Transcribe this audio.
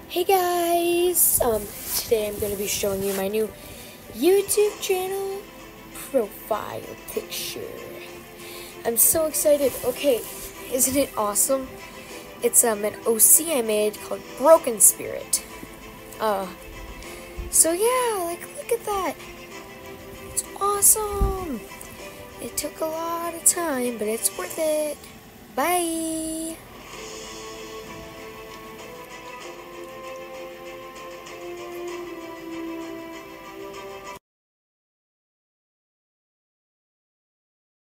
Hey guys, today I'm going to be showing you my new YouTube channel profile picture. I'm so excited. Okay, isn't it awesome? It's an OC I made called Broken Spirit. So yeah, like look at that. It's awesome. It took a lot of time, but it's worth it. Bye.